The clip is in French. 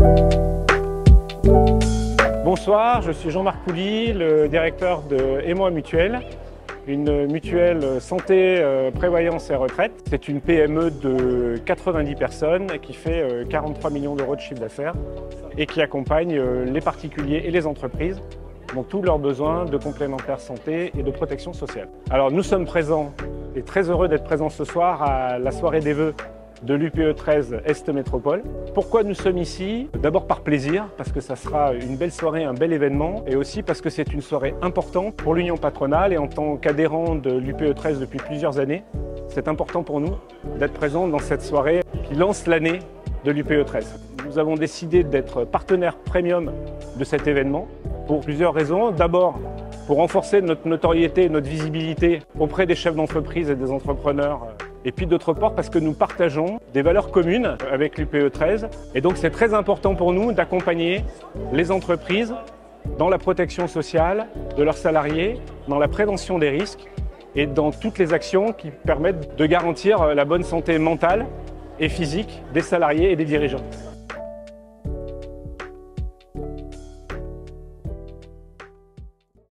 Bonsoir, je suis Jean-Marc Pouly, le directeur de Émoi Mutuelle, une mutuelle santé, prévoyance et retraite. C'est une PME de 90 personnes qui fait 43 millions d'euros de chiffre d'affaires et qui accompagne les particuliers et les entreprises dans tous leurs besoins de complémentaire santé et de protection sociale. Alors nous sommes présents et très heureux d'être présents ce soir à la soirée des vœux de l'UPE 13 Est Métropole. Pourquoi nous sommes ici? D'abord par plaisir, parce que ça sera une belle soirée, un bel événement, et aussi parce que c'est une soirée importante pour l'Union patronale, et en tant qu'adhérent de l'UPE 13 depuis plusieurs années, c'est important pour nous d'être présents dans cette soirée qui lance l'année de l'UPE 13. Nous avons décidé d'être partenaire premium de cet événement pour plusieurs raisons. D'abord, pour renforcer notre notoriété et notre visibilité auprès des chefs d'entreprise et des entrepreneurs. Et puis d'autre part parce que nous partageons des valeurs communes avec l'UPE 13. Et donc c'est très important pour nous d'accompagner les entreprises dans la protection sociale de leurs salariés, dans la prévention des risques et dans toutes les actions qui permettent de garantir la bonne santé mentale et physique des salariés et des dirigeants.